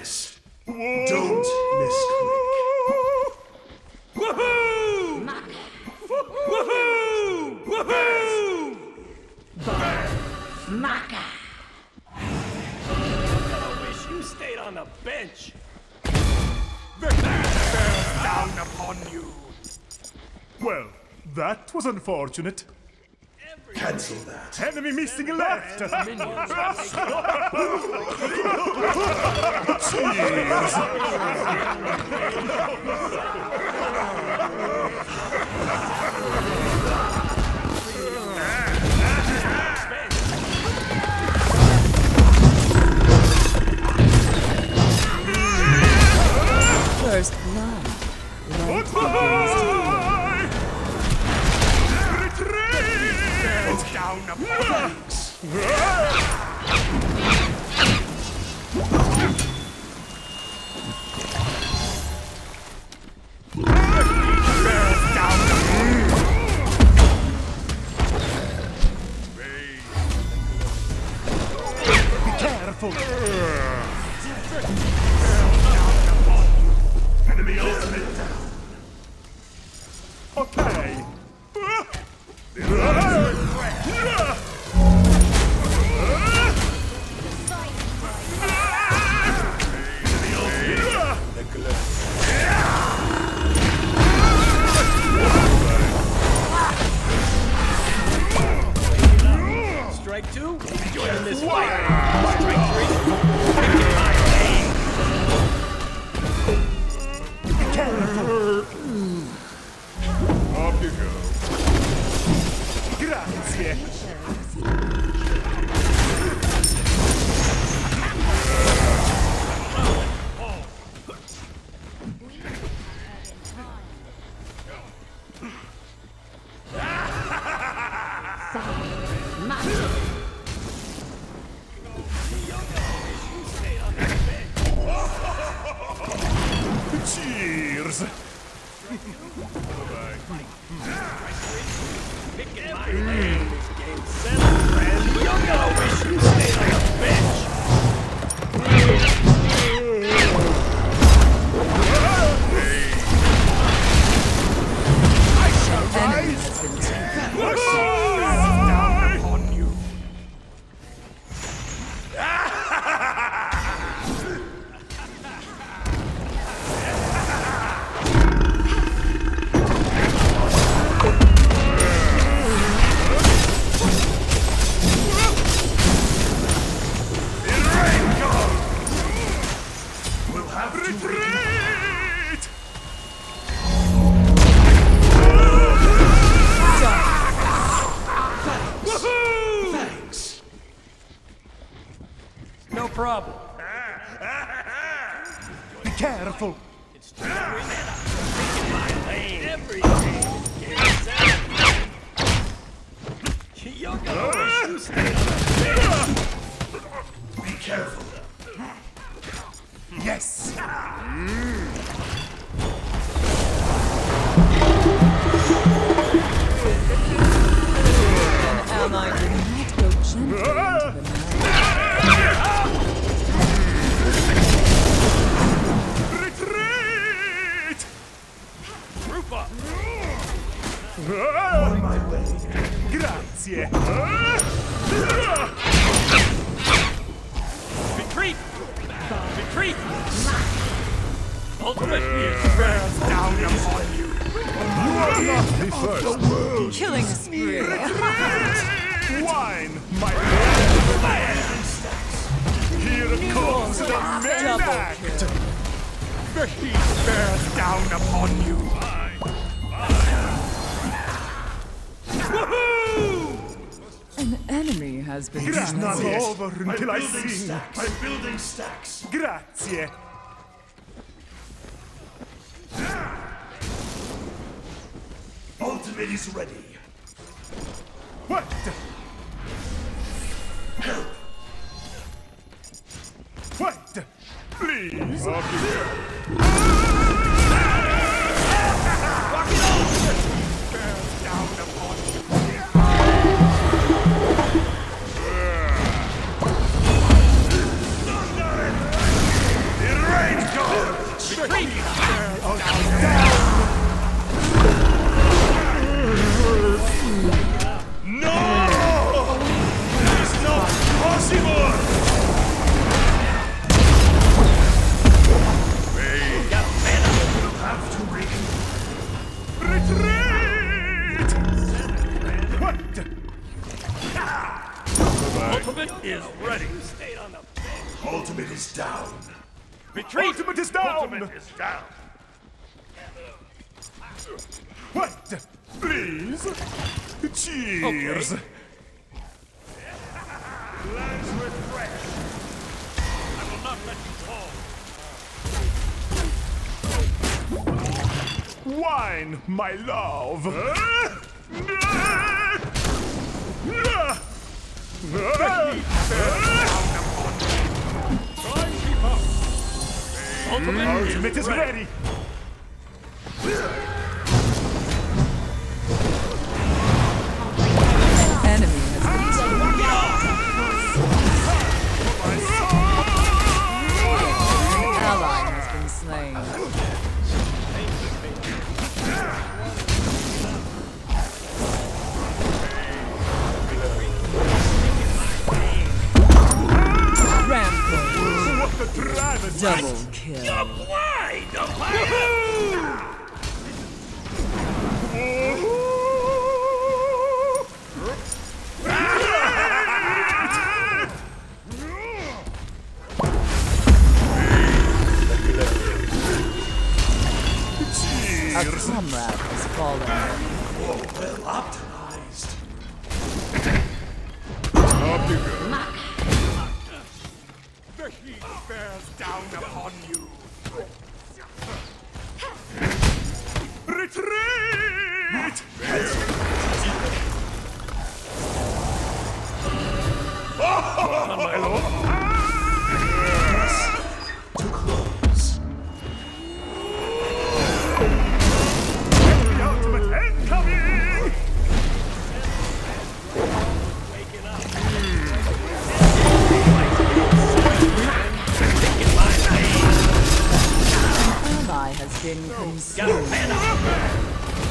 this. Don't misclick. Woohoo! Woohoo! Woohoo! Maka! I wish you stayed on the bench. Down upon you. Well, that was unfortunate. Cancel that. Enemy missing left! First blood. Light begins to Retreat! Down upon Be careful! Enemy ultimate down. Okay. Strike two, join this fight. Strike three, my aim. Off you go. Grazie. Cheers. Picking my aim. This game's settled, friend. You're gonna wish you stayed on the bench. enemy has been taken. Down upon you. We'll have to Retreat! Thanks. No problem. Be careful! It's just picking my lane. Every game's settled. You're gonna wish you stayed on the bench. Be careful. Yes! An ally did not go gently into the night. Retreat! Group up. On my way. Grazie! Retreat. Retreat. Ultimate Down upon you. The first! Killing spree. Wine! My Here comes the main Double act! The heat bears down upon you. An enemy has been It's not slain. over until I Building sing! stacks. I'm building stacks. Grazie! Ultimate is ready. What? Help. What? Please? Off you go. Bears down upon you. Retreat! No! It's not possible! We'll have to Retreat! What? Ultimate is ready. Stayed on the Ultimate is down. retreat. Ultimate is down! Ultimate is down. What? Please? Cheers! Lands refreshed. I will not let you fall. Wine, my love! Ultimate is ready! Enemy has been An ally has been slain. Rampage. What the travesty! Double kill. A comrade has fallen. Well optimized. The heat bears down upon you. Retreat! To close. The ultimate incoming! Ally has been consumed.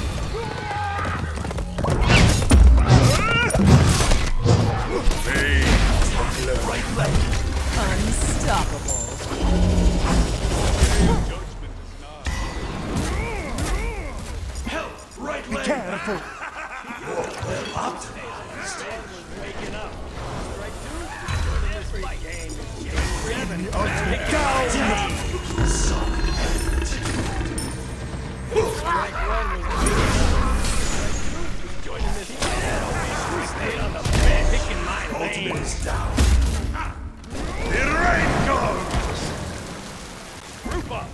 Unstoppable. Help! Right leg! Careful! Well optimized. Ultimate is down. The rain goes! Group up.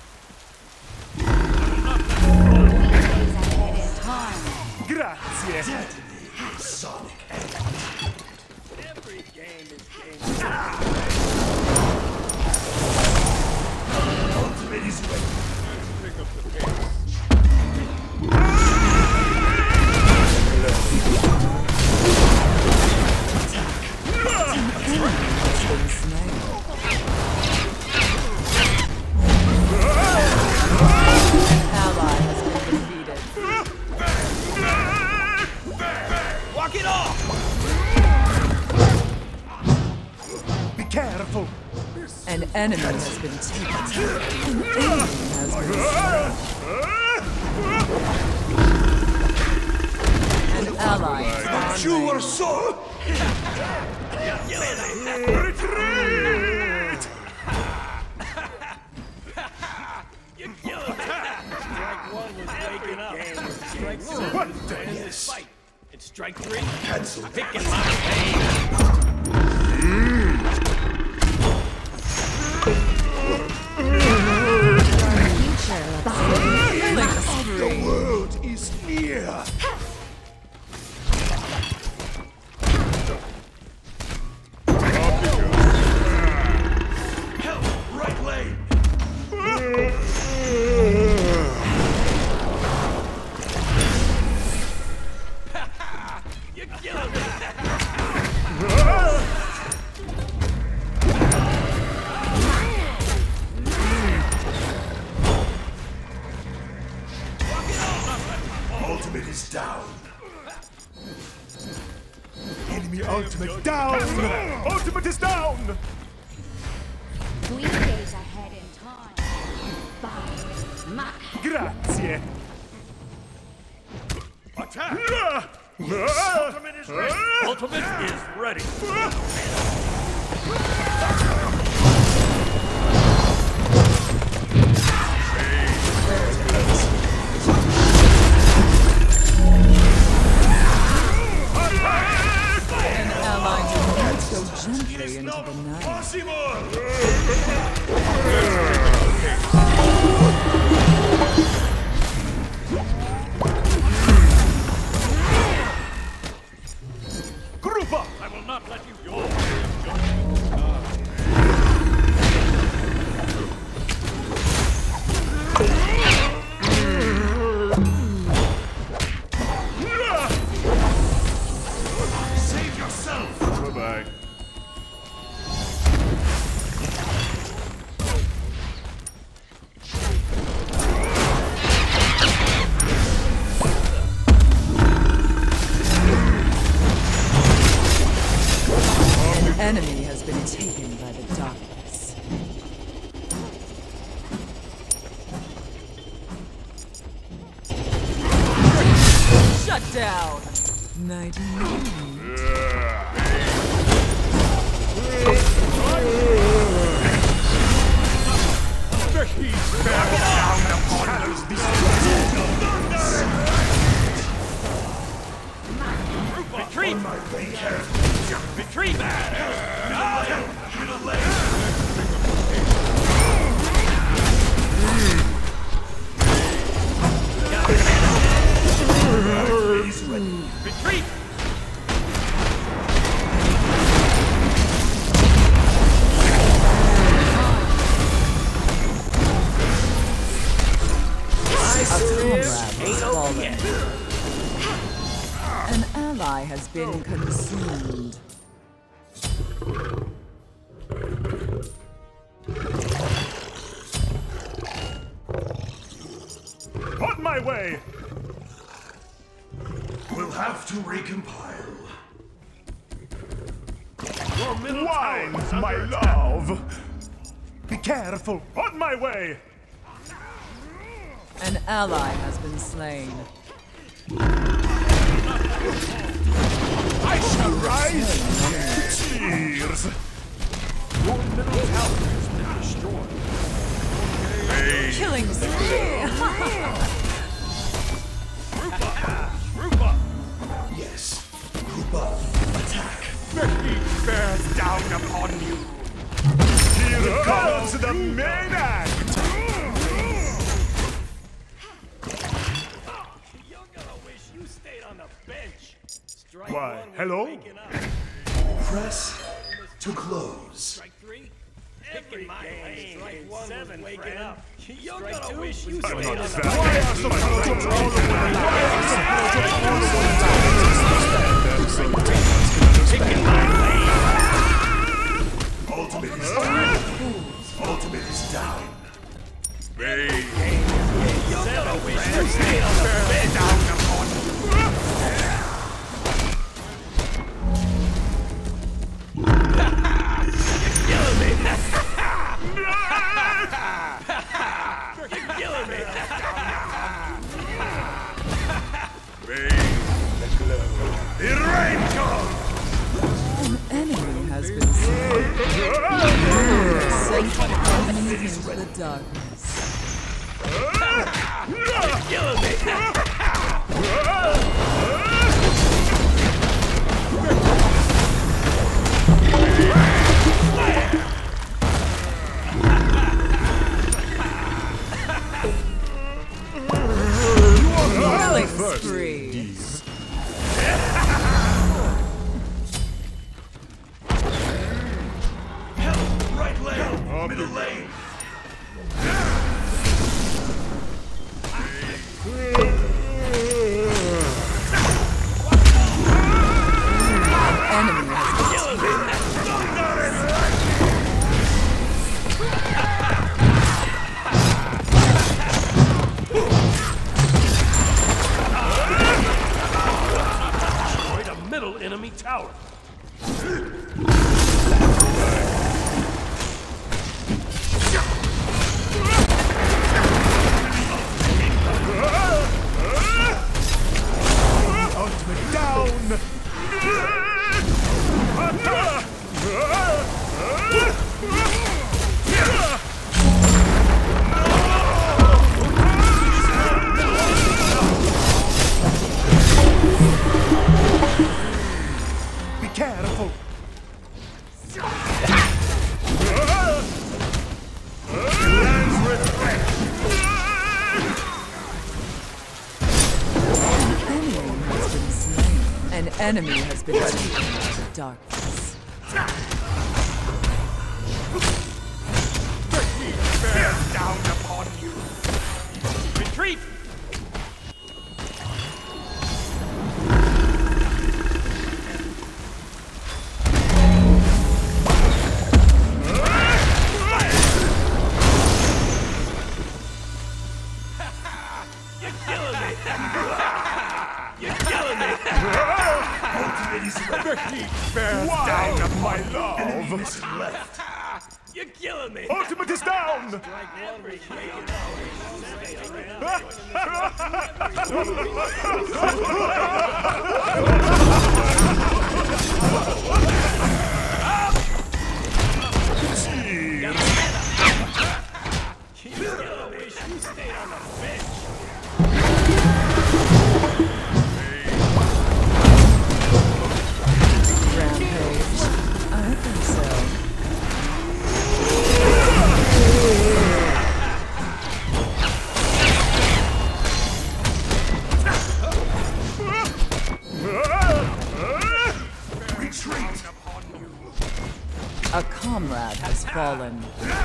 Grazie! Detonate Sonic Edge. Every game is game. Ultimate is ready. Pick up the pace. Been slain. Ally has been defeated. Walk it off. Be careful! An enemy has been taken. An enemy has been slain. An ally has been You are slain. so... Retreat! You killed it. Strike one was waking up. Strike two What was the- in this fight. And strike three, Cancel. picking my vein. Killing spree. World is near. Help! Right lane. You killed it. down! 3 days ahead in time. 5. Mach. Grazie! Attack! Ultimate is ready. Ultimate is ready. An ally did not go gently into the night. Possible! Group up! I will not let you go. Save yourself! Bye-bye. An enemy has been taken by the darkness. Shut down! Nighty night. The heat bears down upon you. Retreat! Retreat! Retreat! An ally has been consumed. On my way! We'll have to recompile. Your middle Wine, tower is my under attack. love! Be careful! On my way! An ally has been slain. I shall rise! Cheers! Your middle tower has been destroyed. Killing spree! Group up! Yes. Group up. Attack. The heat bears down upon you! Here comes the main act! You're gonna wish you stayed on the bench. Strike Why, 1 was hello? waking up. Press to close. Strike 3. Every my lane. Strike 1 was waking up. You're gonna wish you I'm stayed not on the fat. bench. Why are so Ultimate is down. Ultimate is down. You're gonna wish you stayed on the bench. down upon you! Killing me. The rain comes! An enemy has been slain. Sent into the darkness. Killing me. Killing spree. Help! Right lane! Middle lane! Enemy has been Destroyed a middle enemy tower. enemy has been taken to darkness. The heat bears down upon you. Retreat! The heat bears down upon my love. Enemies left. You're killing me! Ultimate is down! Rampage. I think so. Retreat. A comrade has fallen.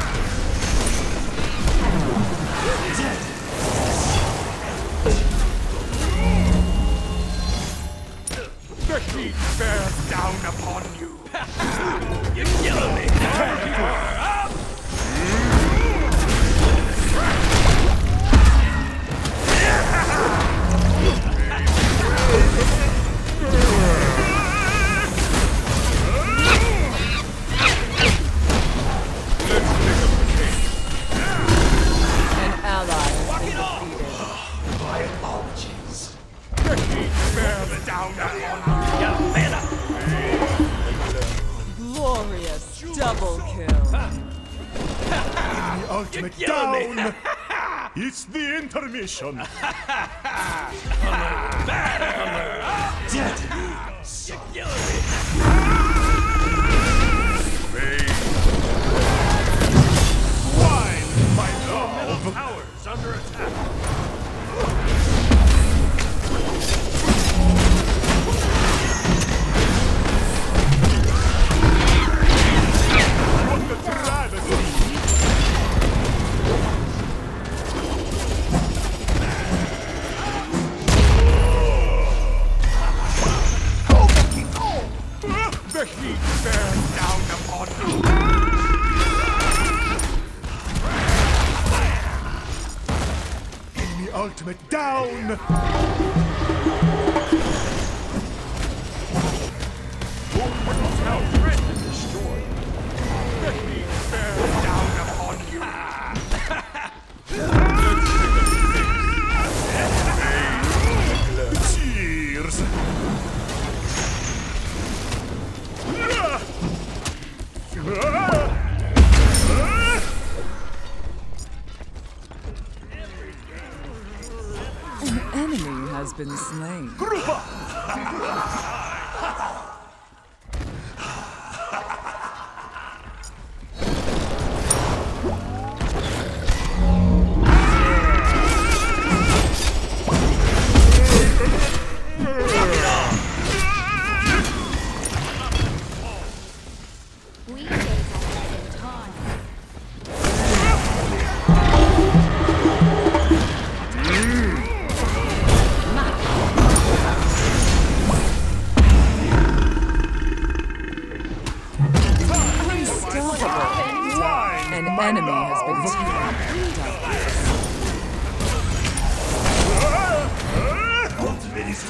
The heat bears down upon you. You're killing me! An ally has been defeated. My apologies. The heat bears down upon Glorious double kill. The ultimate killing down! It's the intermission! Dead. You're killing me! Wine, my love! Towers under attack! What the travesty! the heat bears down upon you. Enemy ultimate down! The heat bears down upon you. Cheers! An enemy has been slain. We days ahead in time. An enemy has been taken. Ultimate is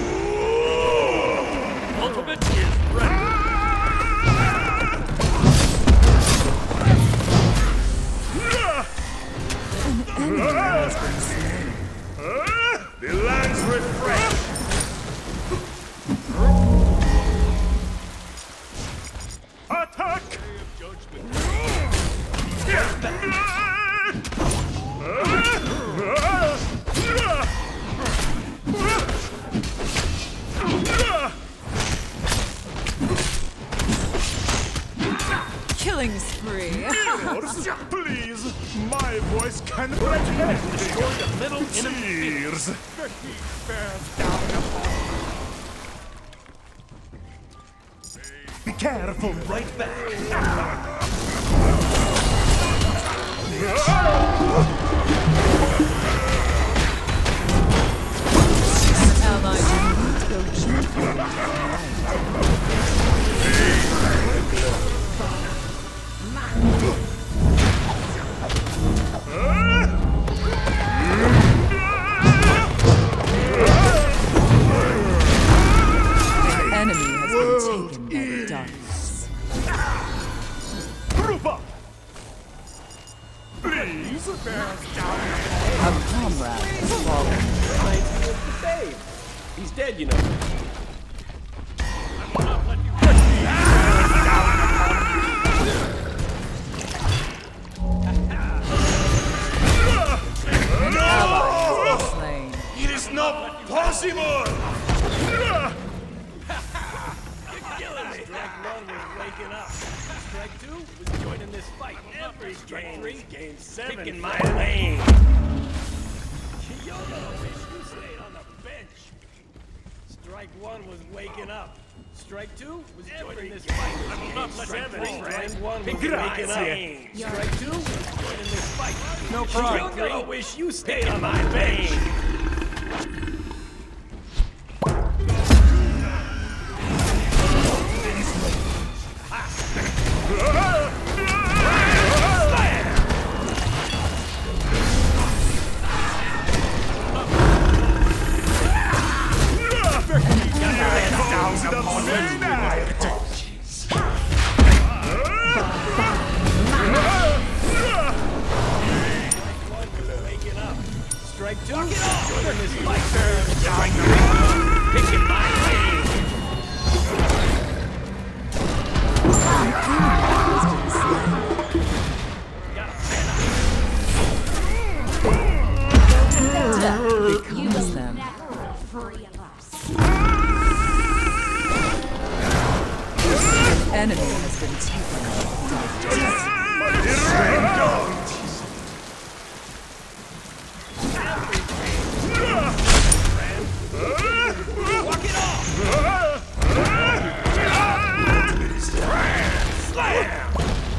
Ultimate is ready. Enemy has been slain. The lands refresh! Attack! Killing spree. Please, my voice can pretend. Destroy the middle enemy. Cheers! The heat bears down upon you. Careful. Right back. Allied units go gently. The enemy has been taken by the darkness. Group up. Please bear down. A comrade has fallen. Reminds me of the babe. He's dead, you know. An ally has been slain. It is not possible! Strike one was waking up. Strike two was joining this fight. Every strike three, game seven. Picking my lane. Kyoto wish you stayed on the bench. Strike one was waking up. Strike two was joining this fight. Strike one was waking up. Strike two was joining this fight. No problem. Kyoto wish you stayed on my bench. Strike two, joining this fight. Picking my lane. Death becomes them. Never free of us. An enemy has been taken by the darkness. Walk it off! Slam!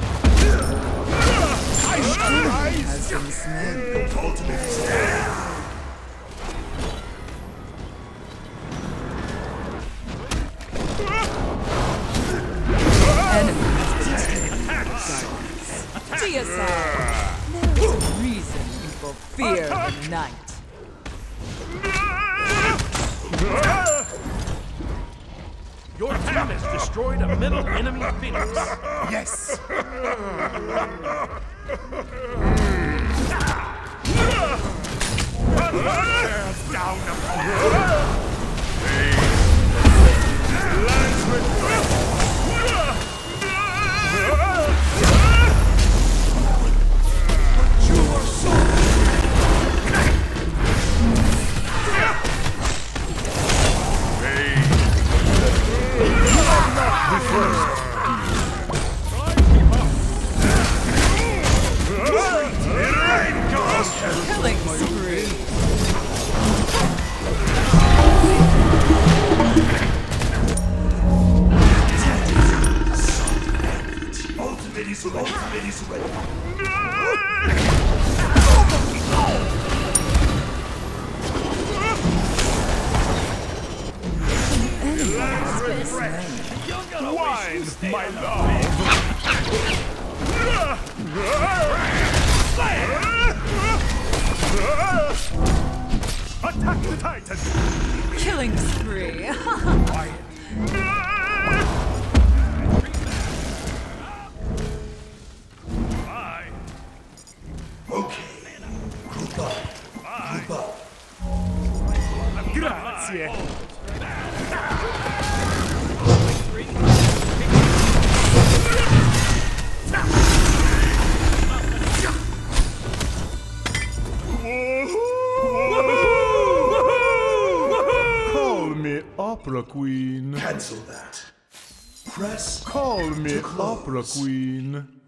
Has been slain. Ultimate is dead. Enemy has been taken by the darkness. To yourself. There is a reason people fear the night. Your team has destroyed a middle enemy Phoenix. Yes. Bears down upon you. Killing spree. Ultimate is ready. Wine, my love. Attack the Titan. Killing spree. Okay. Group up. Group up. Grazie. Call me Opera Queen. Cancel that. Press. Call me Opera Queen.